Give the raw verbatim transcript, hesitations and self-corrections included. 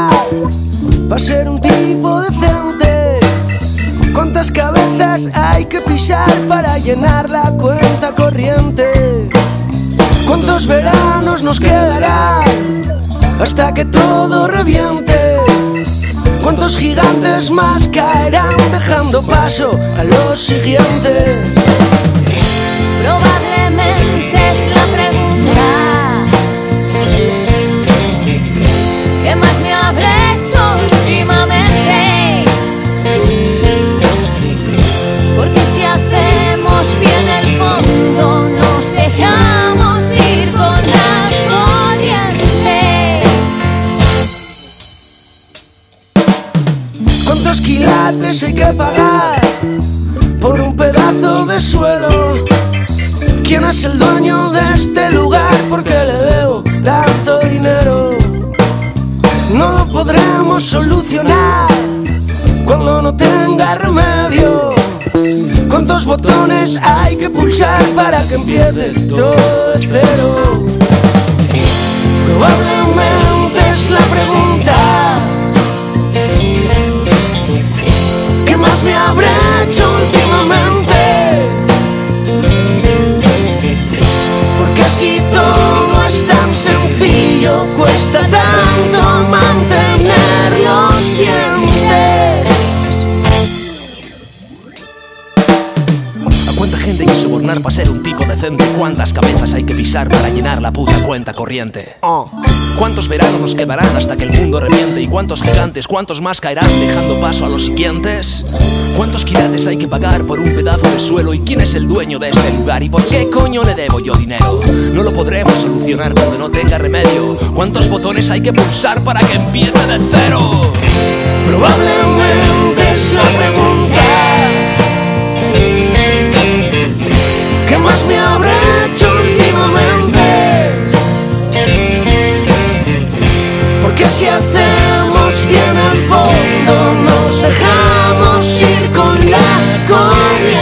para ser un tipo decente? ¿Cuántas cabezas hay que pisar para llenar la cuenta corriente? ¿Cuántos veranos nos quedarán hasta que todo reviente? ¿Cuántos gigantes más caerán dejando paso a los siguientes? Probablemente es la pregunta ¿qué más me habré hecho últimamente? Porque si hacemos bien el fondo nos dejamos ir con la corriente. ¿Cuántos quilates hay que pagar por un pedazo de suelo? ¿Quién es el dueño de este lugar? ¿Por qué le debo tanto dinero? No lo podremos solucionar cuando no tenga remedio. ¿Cuántos botones hay que pulsar para que empiece todo de cero? Probablemente es la pregunta ¿qué más me habré hecho últimamente? Porque si todo es tan sencillo, cuesta tanto mantener los dientes. ¿A cuánta gente hay que sobornar para ser un tipo decente? ¿Cuántas cabezas hay que pisar para llenar la puta cuenta corriente? Oh. ¿Cuántos veranos nos quedarán hasta que el mundo reviente? ¿Y cuántos gigantes, cuántos más caerán dejando paso a los siguientes? ¿Cuántos quilates hay que pagar por un pedazo de suelo? ¿Y quién es el dueño de este lugar? ¿Y por qué coño le debo yo dinero? No lo podremos solucionar cuando no tenga remedio. ¿Cuántos botones hay que pulsar para que empiece de cero? Probablemente es la pregunta ¿qué más me habré hecho últimamente? Porque si hacemos bien el fondo nos dejamos ir con la corriente.